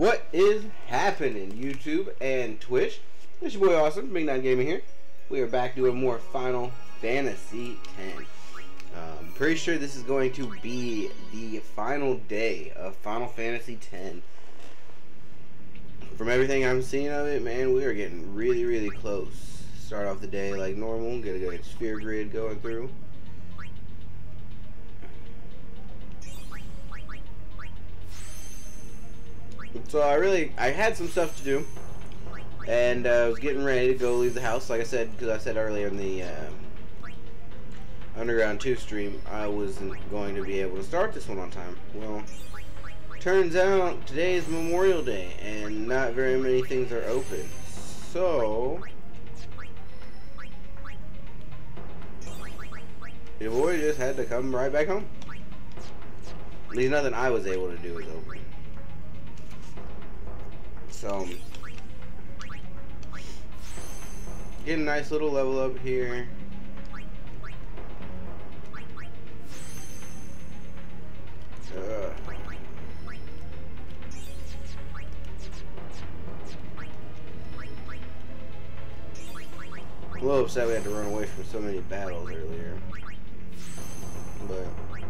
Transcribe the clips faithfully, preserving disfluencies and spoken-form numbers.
What is happening, YouTube and Twitch? It's your boy Awesome, Big Nine Gaming here. We are back doing more Final Fantasy ten. I'm um, pretty sure this is going to be the final day of Final Fantasy ten. From everything I'm seeing of it, man, we are getting really, really close. Start off the day like normal, get a good sphere grid going through. So I really, I had some stuff to do, and uh, I was getting ready to go leave the house. Like I said, because I said earlier in the uh, Underground two stream, I wasn't going to be able to start this one on time. Well, turns out today is Memorial Day, and not very many things are open. So, your boy just had to come right back home. At least nothing I was able to do was open. So, get a nice little level up here. Uh, a little upset we had to run away from so many battles earlier, but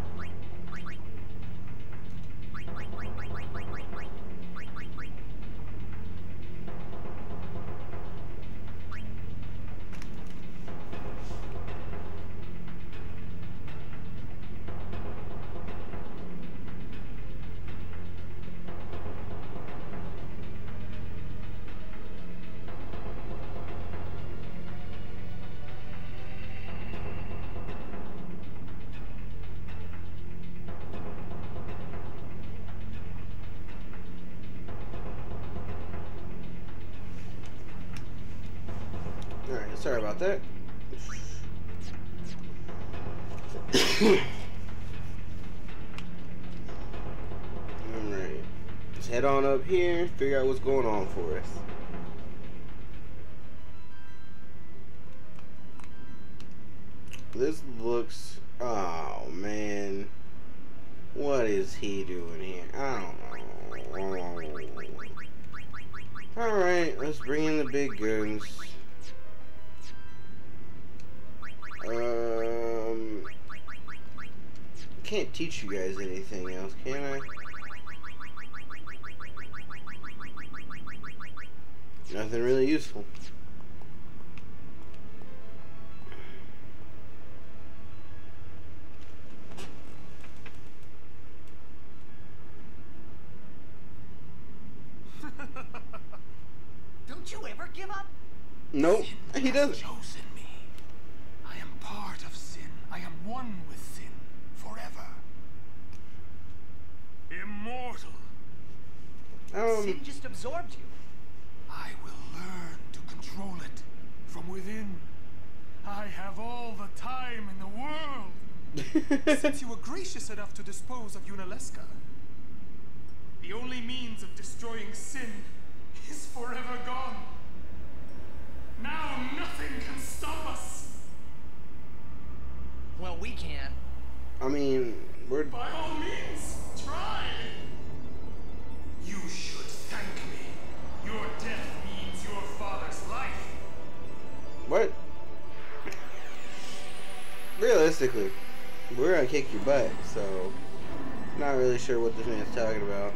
alright, sorry about that. Alright, let's head on up here, figure out what's going on for us. This looks, oh man, what is he doing here? I don't know. Alright, let's bring in the big guns. Um, can't teach you guys anything else, can I? Nothing really useful. Don't you ever give up? Nope, he doesn't. Chosen me. I am part of sin. I am one with sin forever. Immortal. Um, Sin just absorbed you. I will learn to control it from within. I have all the time in the world. Since you were gracious enough to dispose of Yunalesca, the only means of destroying sin is forever gone. Now nothing can stop us. Well, we can. I mean, we're... By all means, try. You should thank me. Your death means your father's life. What? Realistically, we're gonna kick your butt, so... Not really sure what this man's talking about.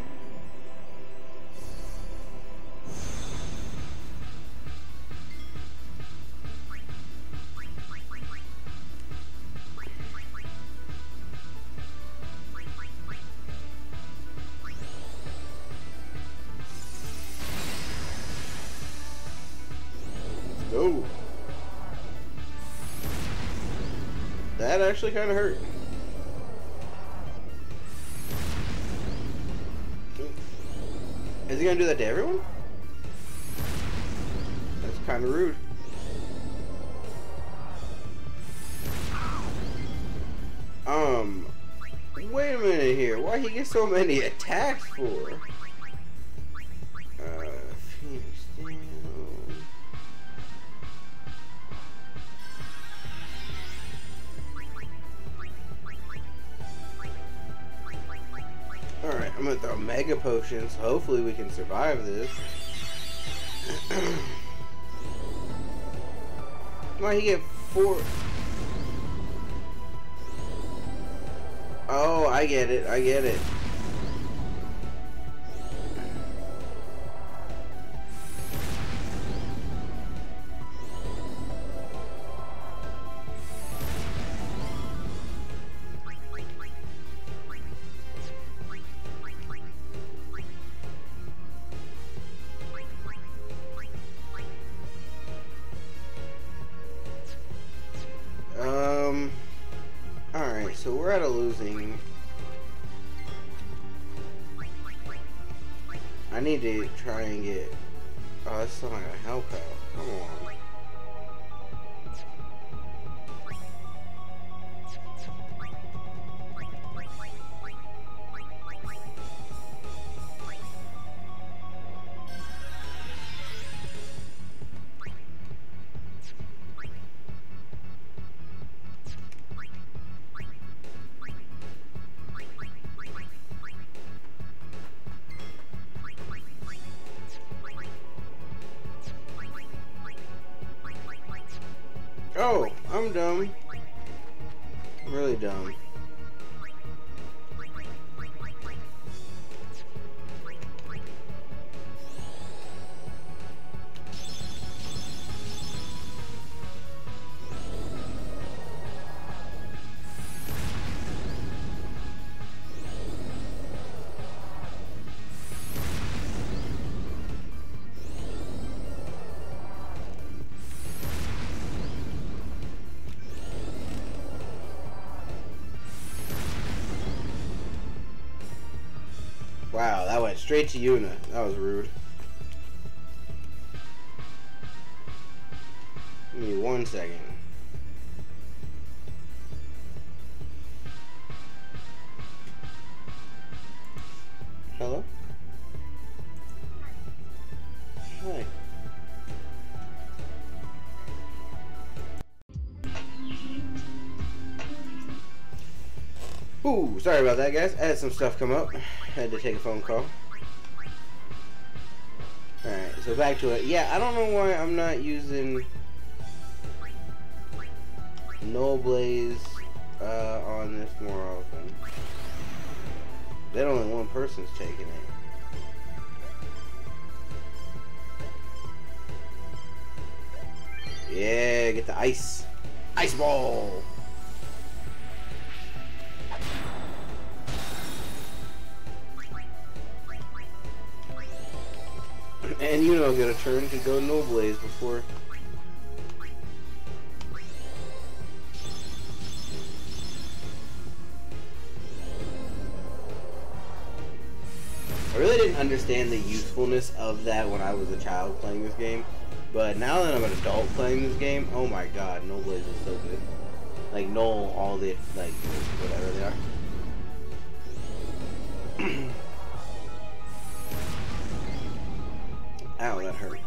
Oh, that actually kind of hurt. Is he gonna do that to everyone? That's kind of rude. Um, wait a minute here. Why he get so many attacks for? Uh, Phoenix down. I'm I'm gonna throw mega potions. Hopefully we can survive this. Why he get four? Oh, I get it. I get it. Um, alright, so we're at a losing. I need to try and get. Oh, that's not gonna help out. Come on. Oh, I'm dumb. Really dumb. Wow, that went straight to Yuna. That was rude. Give me one second. Hello? Hi. Ooh, sorry about that, guys. I had some stuff come up. Had to take a phone call. Alright, so back to it. Yeah, I don't know why I'm not using Null Blaze uh, on this more often. That only one person's taking it. Yeah, get the ice. Ice ball! And you know, get a turn to go Null Blaze before. I really didn't understand the usefulness of that when I was a child playing this game, but now that I'm an adult playing this game, oh my god, Null Blaze is so good. Like Null, all the like whatever they are. Ow, that hurt.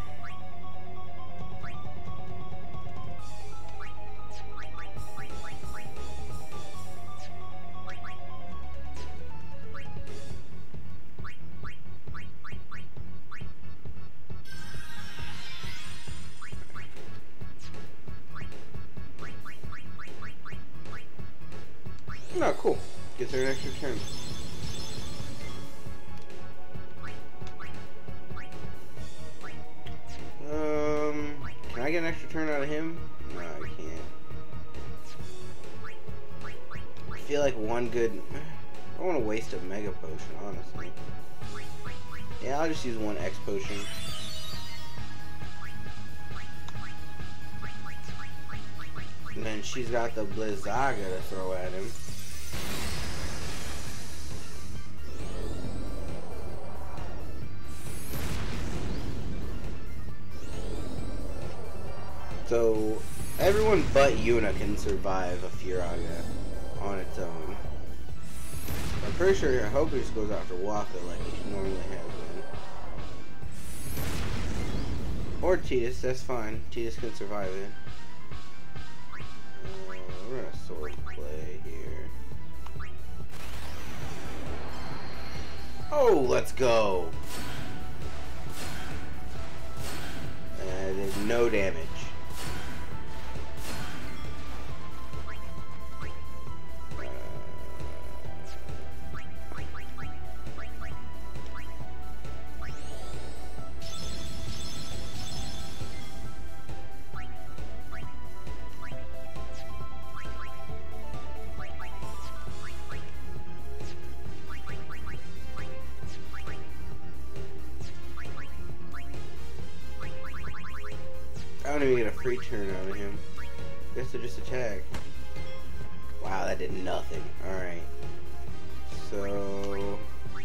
No, cool. Gets her an extra turn. Um, can I get an extra turn out of him? No, I can't. I feel like one good. I don't want to waste a mega potion, honestly. Yeah, I'll just use one X potion. And then she's got the Blizzaga to throw at him. So, everyone but Yuna can survive a Firaga on its own. I'm pretty sure, I hope it just goes after Waka like it normally has been. Or Tidus, that's fine. Tidus can survive it. Uh, we're gonna sword play here. Oh, let's go. Uh, there's no damage. I don't even get a free turn out of him. Guess to just attack. Wow, that did nothing. Alright. So...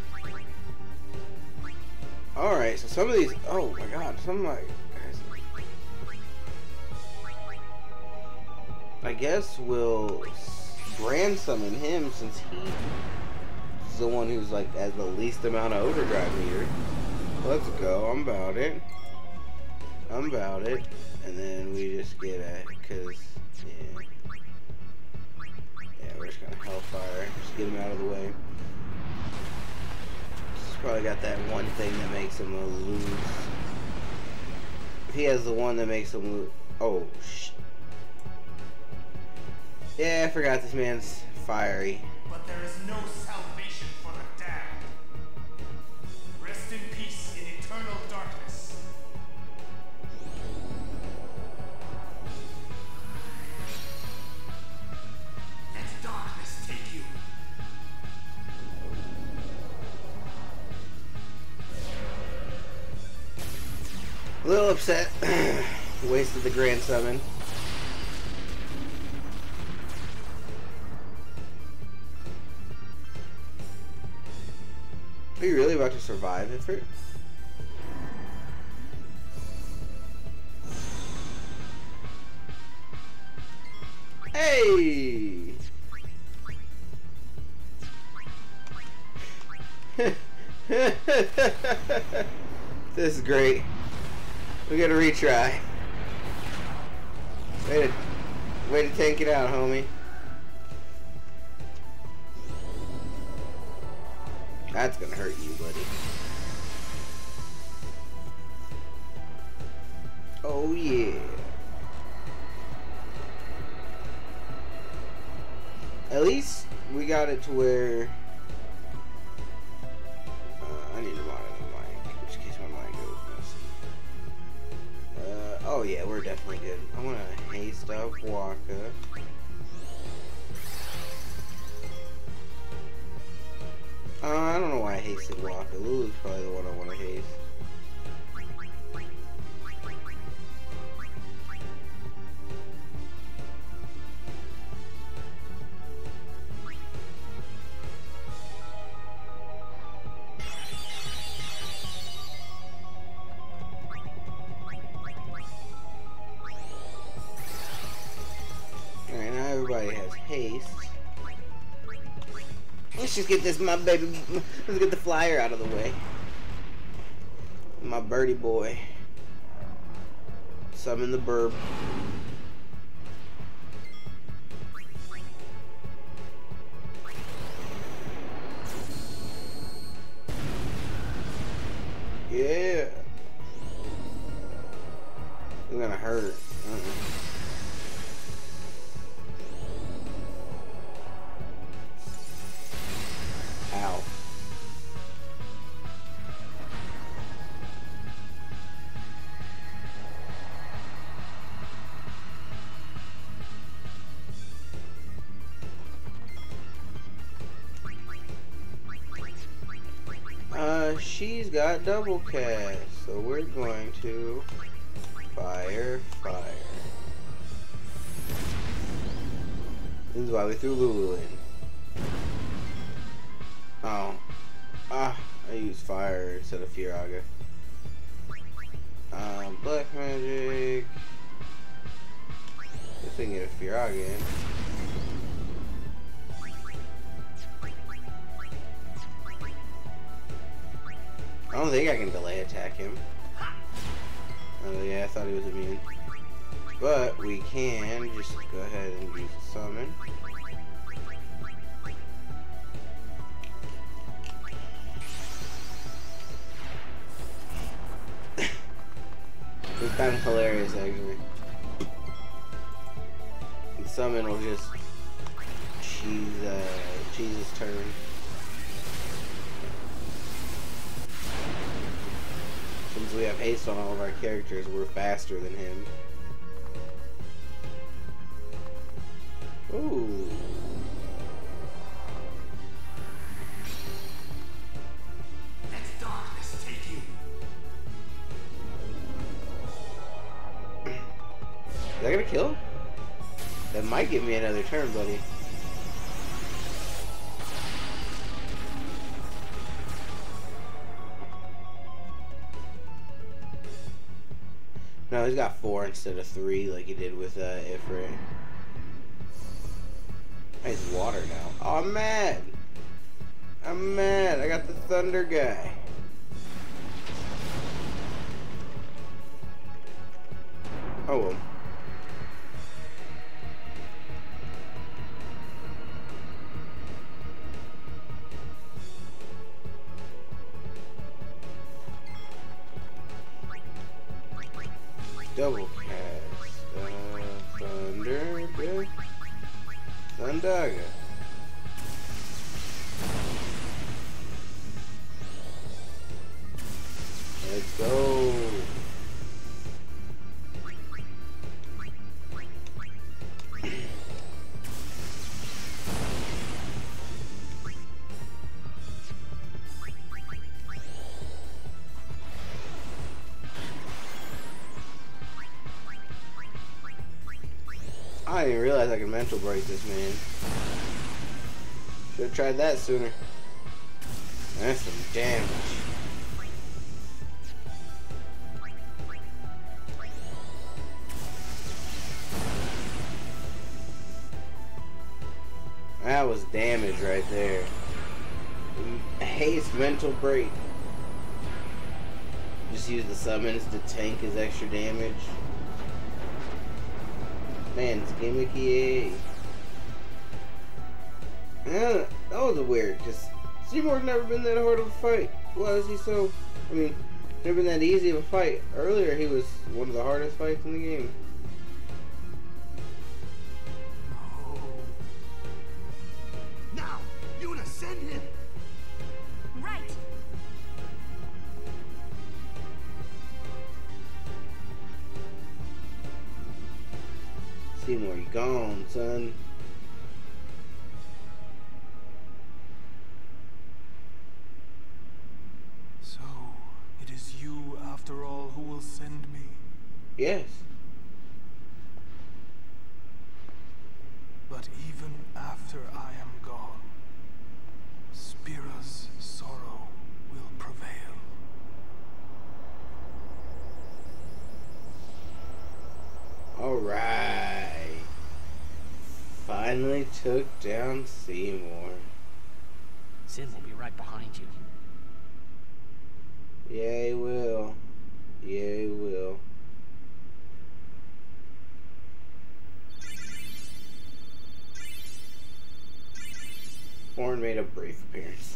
Alright, so some of these... Oh my god, some of my... I guess we'll grand summon him since he's the one who's like has the least amount of overdrive meter. Let's go, I'm about it. I'm about it. And then we just get a, cause, yeah. Yeah, we're just gonna Hellfire. Just get him out of the way. He's probably got that one thing that makes him lose. If he has the one that makes him lose. Oh, sh. Yeah, I forgot this man's fiery. But there is no salvation for the damned. Rest in peace in eternal darkness. Let darkness take you. A little upset. Wasted the grand summon. Are you really about to survive it? Hey! This is great. We gotta retry. Way to, way to tank it out, homie. That's gonna hurt you, buddy. Oh yeah. At least we got it to where uh, I need to monitor the mic, just in case my mic goes messy. Uh, oh yeah, we're definitely good. I wanna haste up Wakka. Uh, I don't know why I hasted Wakka. Lulu's probably the one I want to haste. Alright, now everybody has haste. Let's just get this, my baby, let's get the flyer out of the way. My birdie boy. Summon the burb. Yeah. It's gonna hurt. Uh-uh. Ow. Uh, she's got double cast, so we're going to fire, fire. This is why we threw Lulu in. Oh. Ah, I used fire instead of Firaga. Um, black magic. If we can get a Firaga in. I don't think I can delay attack him. Oh yeah, I thought he was immune. But we can just go ahead and use the summon. kind of hilarious, actually. And summon will just cheese, uh, cheese his turn. Since we have haste on all of our characters, we're faster than him. Ooh. Let darkness take you. Is that gonna kill him? That might give me another turn, buddy. No, he's got four instead of three, like he did with uh, Ifrit. He's water now. Oh, I'm mad. I'm mad. I got the thunder guy. Oh well. Double cast. Uh, thunder guy. Thundaga. Let's go. I didn't even realize I could mental break this man. Should have tried that sooner. That's some damage. That was damage right there. Haste mental break. Just use the summons to tank his extra damage. Man, it's gimmicky. Yeah, that was weird, because Seymour's never been that hard of a fight. Why is he so... I mean, never been that easy of a fight. Earlier, he was one of the hardest fights in the game. No. Now, Yuna, send him. Right. Seymour, you gone, son. So, it is you, after all, who will send me. Yes. But even after I am gone, Spira's sorrow will prevail. Alright. Finally took down Seymour. Sin will be right behind you. Yeah, he will. Yeah, he will. Horn made a brief appearance.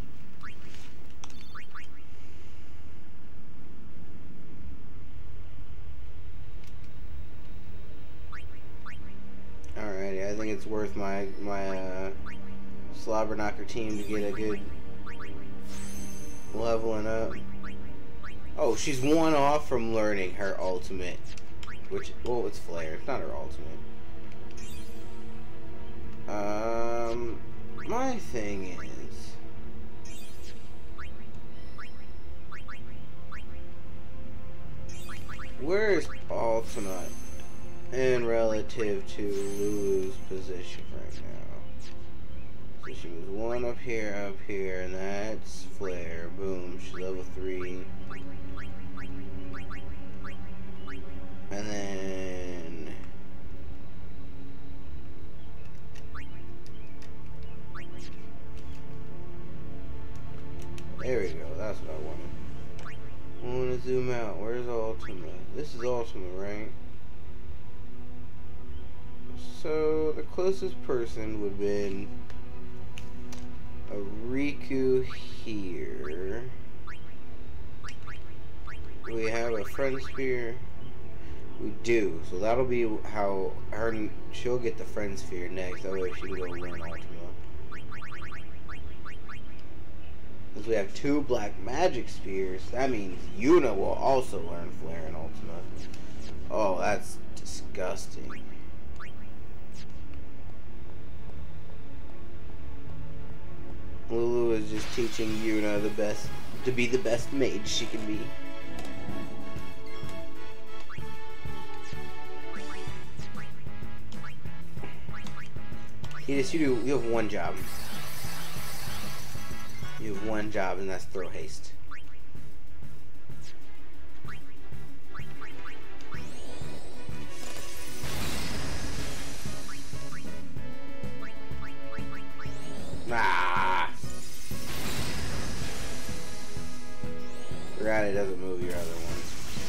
Alrighty, I think it's worth my my uh, Slobberknocker team to get a good leveling up. Oh, she's one off from learning her ultimate, which, well, it's Flare. It's not her ultimate. Um, my thing is, where's ultimate in relative to Lulu's position right now? So she was one up here, up here, and that's Flare. Boom, she's level three. And then there we go, that's what I wanted. I want to zoom out. Where's Ultimate? This is Ultimate, right? So the closest person would have been a Riku here. We have a Friend Spear. We do. So that'll be how her. She'll get the Friend Sphere next. That way she can go learn Ultima. Since we have two black magic spheres, that means Yuna will also learn Flare and Ultima. Oh, that's disgusting. Lulu is just teaching Yuna the best to be the best mage she can be. You just you do you have one job. You have one job, and that's throw haste. Ah! Forgot it doesn't move your other one.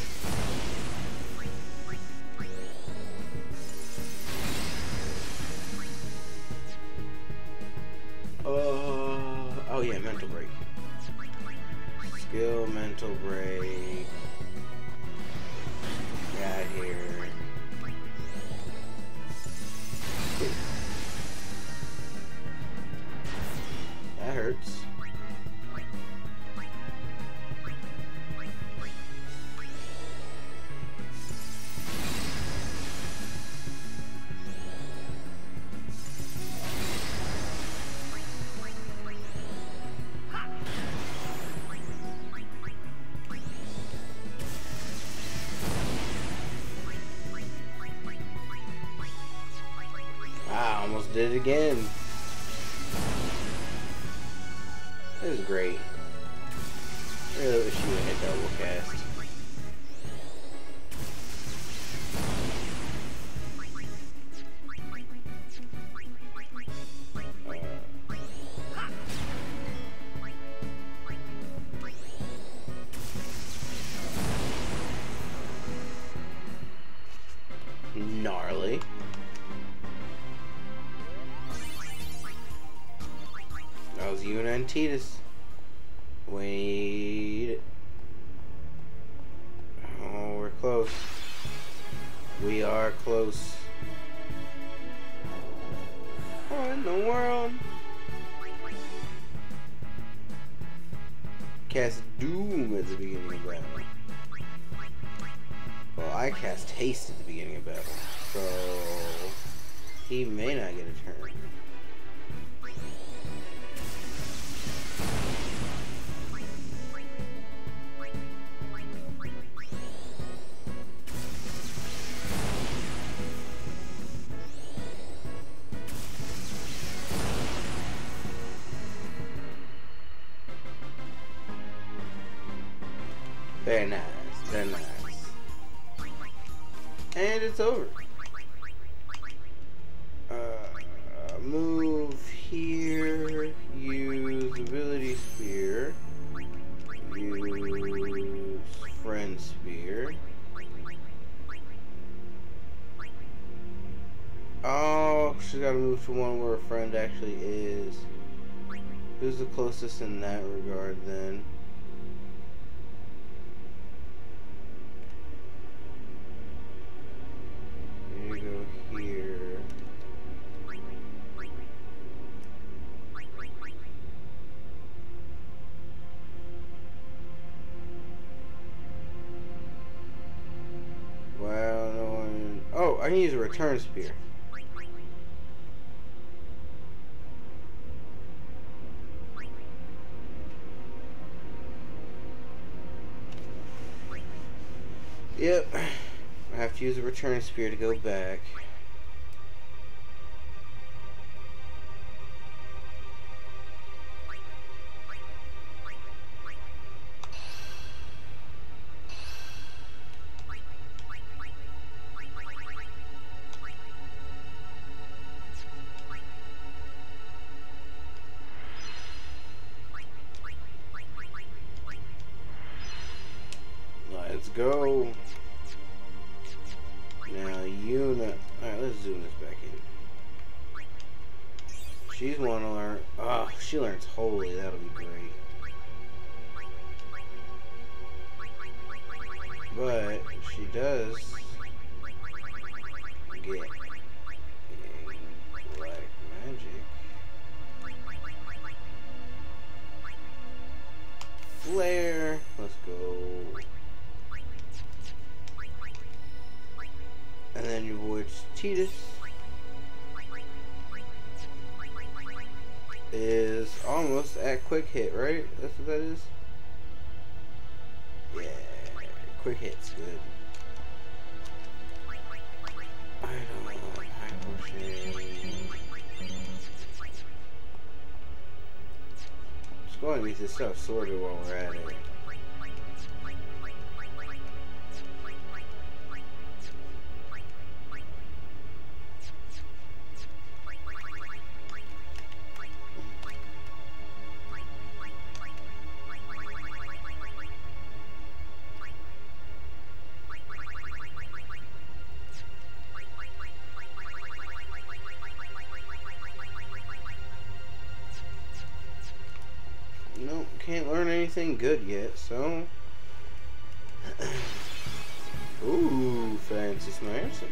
Uh, oh yeah, mental break. Skill, mental break. Got here. That hurts. I almost did it again. This is great. I really wish you would hit double cast. Gnarly. That was Yuna and Tidus. Wait. Oh, we're close. We are close. What in the world? Cast Doom at the beginning of battle. Well, I cast Haste at the beginning of battle, so he may not get a turn. Very nice, very nice. And it's over. Uh, move here, use ability sphere, use friend sphere. Oh, she's gotta move to one where a friend actually is. Who's the closest in that regard then? I can use a return spear. Yep. I have to use a return spear to go back. Let's go. Now Yuna. Alright, let's zoom this back in. She's want to learn. Oh, she learns Holy. That'll be great. But she does get black magic. Flare. Let's go. And then your boy Tidus is almost at quick hit, right? That's what that is? Yeah, quick hit's good. I don't know, high potion. Let's go and get this stuff sorted while we're at it. Nope, can't learn anything good yet, so... Ooh, fancy smash.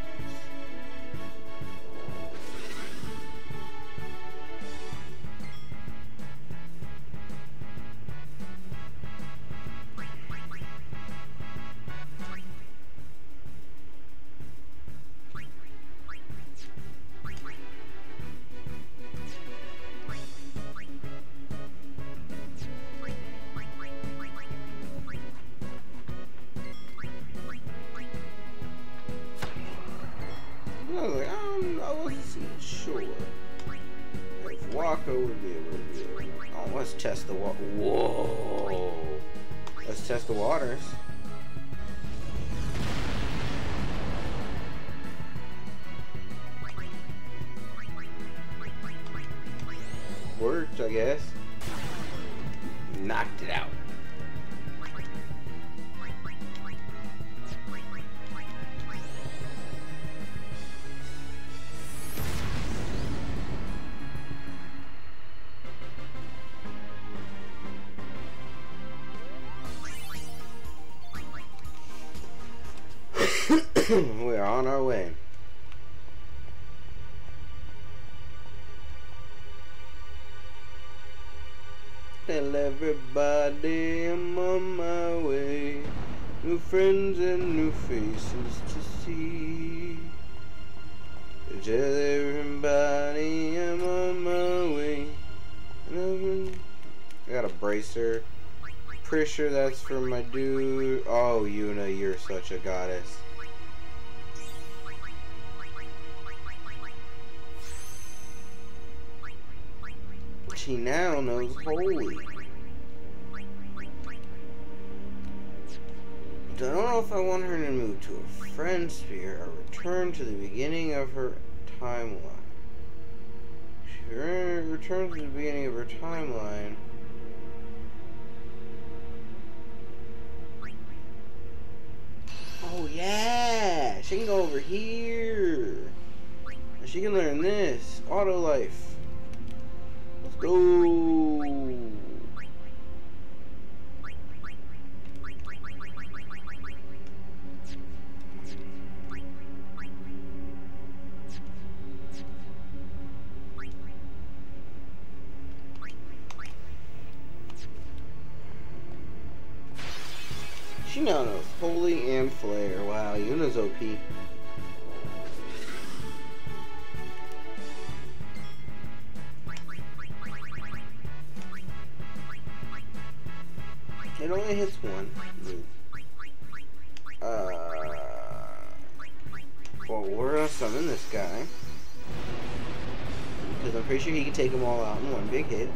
I was like, I, don't, I wasn't sure if Walker would be able to do it. Oh, let's test the water. Whoa! Let's test the waters. Worked, I guess. Knocked it out. We're on our way. Tell everybody I'm on my way. New friends and new faces to see. Tell everybody I'm on my way. I got a bracer. Pretty sure that's for my dude. Oh, Yuna, you're such a goddess. She now knows holy. I don't know if I want her to move to a friend sphere or return to the beginning of her timeline. She returns to the beginning of her timeline. Oh yeah! She can go over here. She can learn this. Auto life. Let's go. She now knows Holy and Flare. Wow, Yuna's O P. It only hits one move. Uh, well, we're gonna summon this guy. Because I'm pretty sure he can take them all out in one big hit.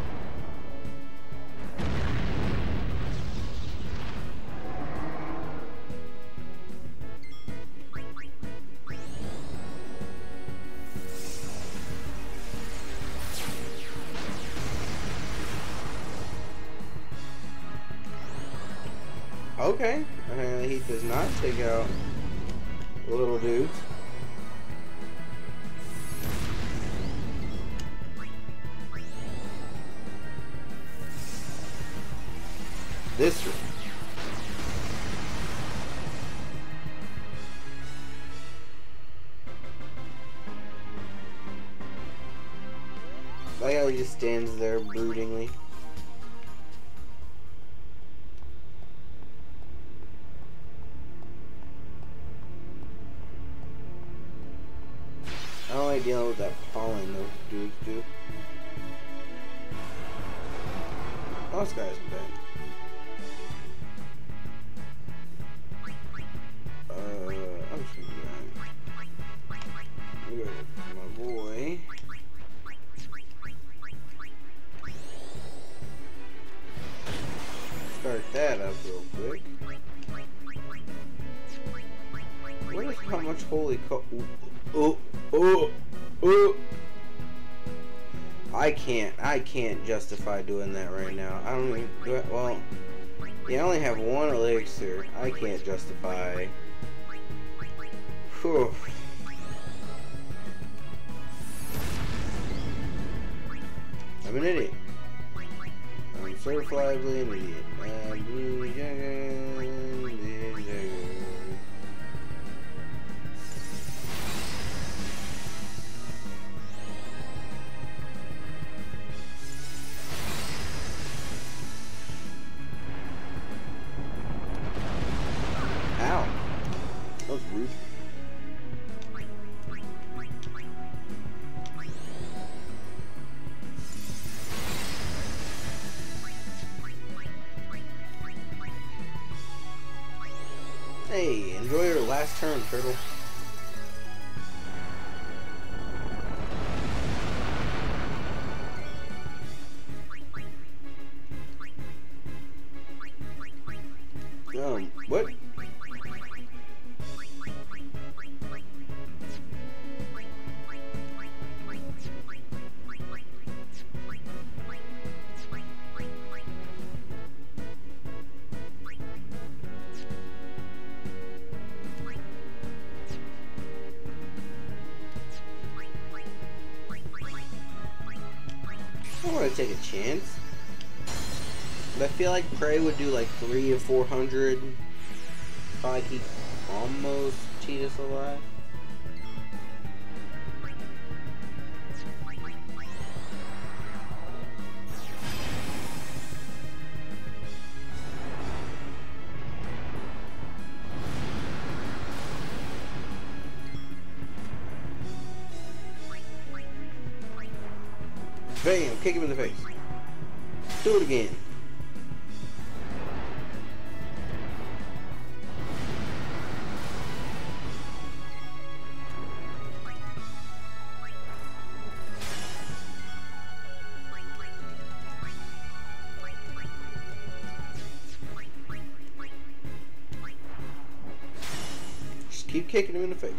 Okay, apparently he does not take out little dudes. This one. how he just stands there broodingly. I don't like dealing with that pollen those dudes do. Oh, this guy's bad. Uh, I'm just gonna do that. Look at my boy. Start that up real quick. What is how much holy co- oh, oh, oh. I can't, I can't justify doing that right now. I don't even do it. Well, yeah, I only have one elixir. I can't justify. Whew. I'm an idiot. I'm certifiably an idiot. Ow. That was rude. Hey, enjoy your last turn, turtle. Um, what? I don't want to take a chance. But I feel like Prey would do like three or four hundred. Probably keep almost Tidus alive. Bam! Kick him in the face. Do it again. Just keep kicking him in the face.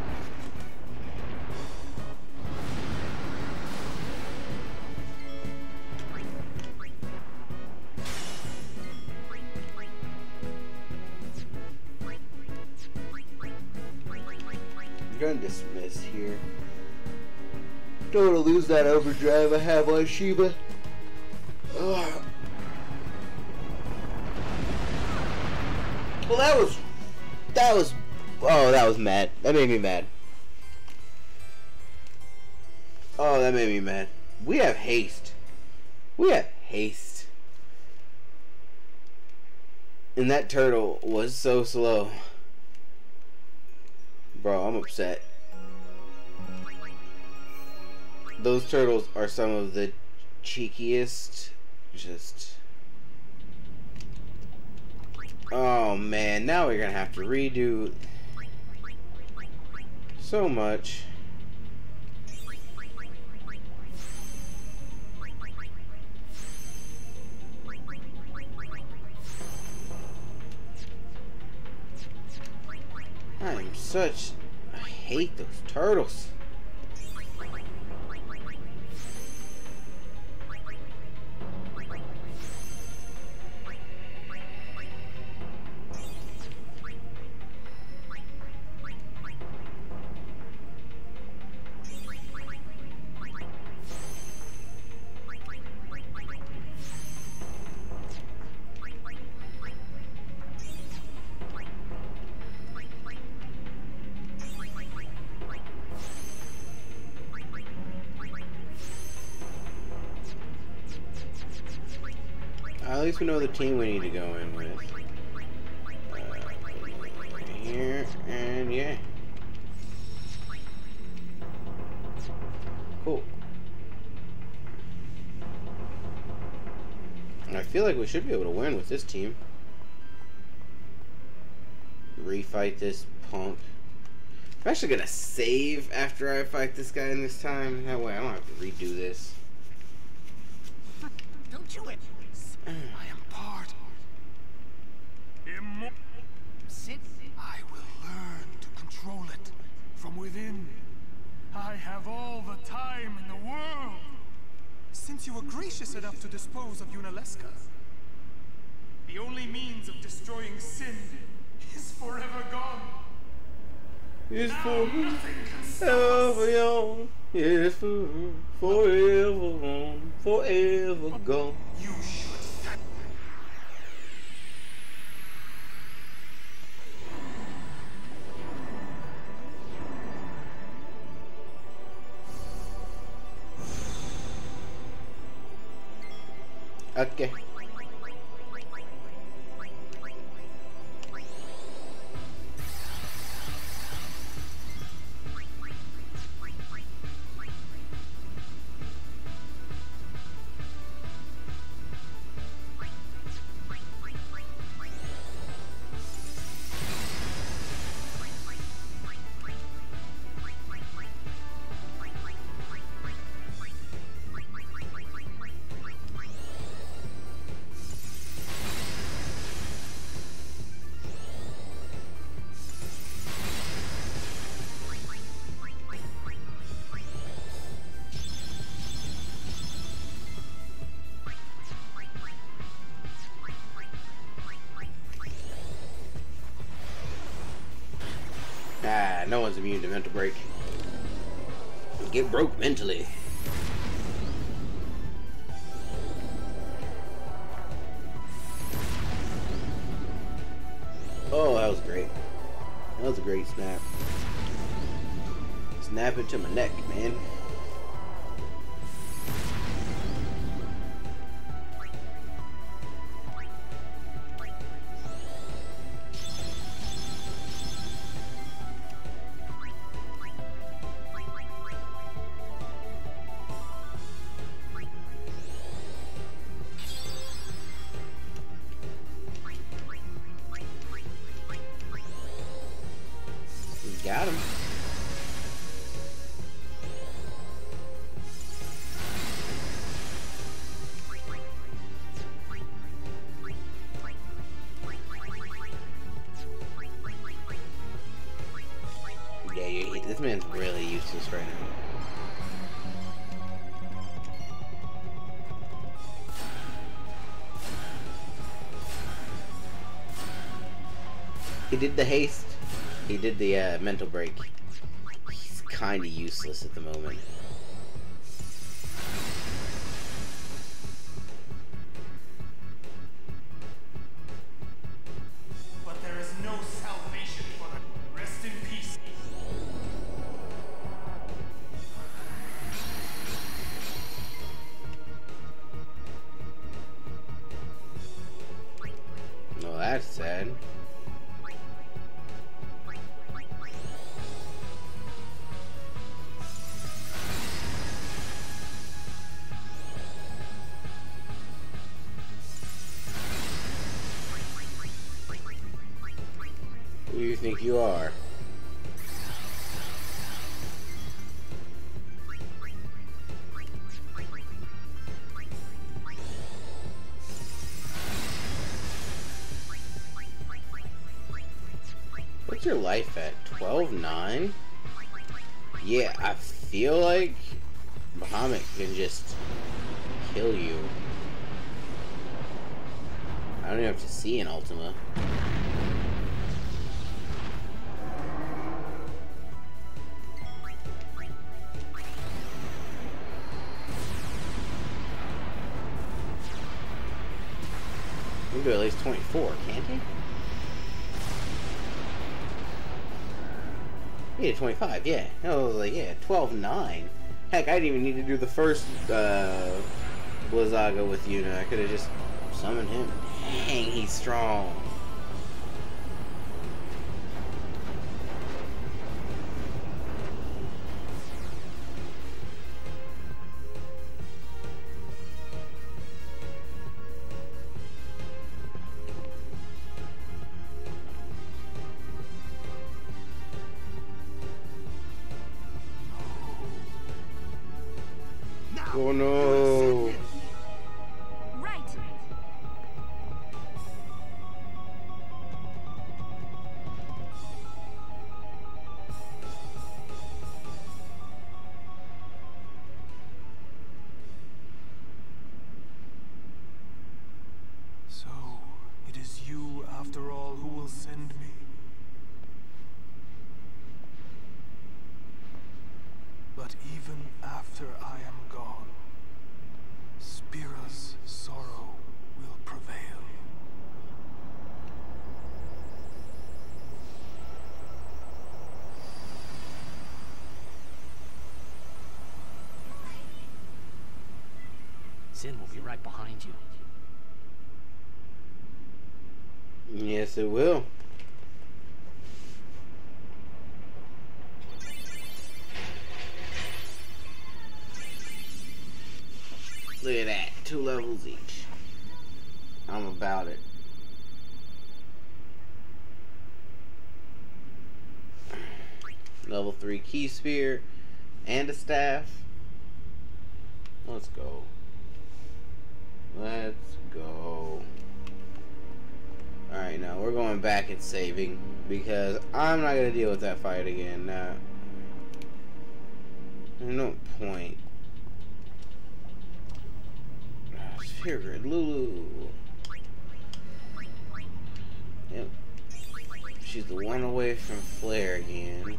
Gonna dismiss here. Don't want to lose that overdrive I have on Shiva. Ugh. Well, that was, that was, oh, that was mad. That made me mad. Oh, that made me mad. We have haste. We have haste. And that turtle was so slow. Bro, I'm upset. Those turtles are some of the cheekiest. Just. Oh man, now we're gonna have to redo so much. I'm such... I hate those turtles. at least we know the team we need to go in with. Uh, here, and yeah. Cool. I feel like we should be able to win with this team. Refight this punk. I'm actually gonna save after I fight this guy in this time. That way I don't have to redo this. Don't you it? I am part. Immo Sit. I will learn to control it from within. I have all the time in the world. Since you were gracious enough to dispose of Yunalesca, the only means of destroying sin is forever gone. It's Now for nothing can stop forever us. young. It's for forever gone. Forever gone. You should thank. Okay. Ah, no one's immune to mental break. Get broke mentally. Oh, that was great. That was a great snap. Snap it to my neck, man. Got him. Yeah, you, this man's really useless right now. He did the haste. He did the uh, mental break. He's kind of useless at the moment. But there is no salvation for them. Rest in peace. Well, that's sad. Who do you think you are? What's your life at? twelve nine? Yeah, I feel like Bahamut can just kill you. I don't even have to see an Ultima. He can do at least twenty-four, can't he? He did twenty-five, yeah. Oh, like, yeah, twelve nine. Heck, I didn't even need to do the first uh, Blizzaga with Yuna. I could have just Summon him. Dang, he's strong. Oh no. Right. So, it is you, after all, who will send me. But even after I am gone, Spira's sorrow will prevail. Sin will be right behind you. Yes, it will. Look at that. Two levels each. I'm about it. Level three key spear and a staff. Let's go. Let's go. Alright, now we're going back and saving because I'm not going to deal with that fight again. Nah. There's no point. Sphere Grid, Lulu. Yep. She's the one away from Flare again.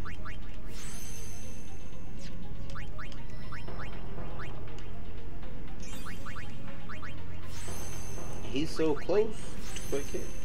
He's so close. Quick hit.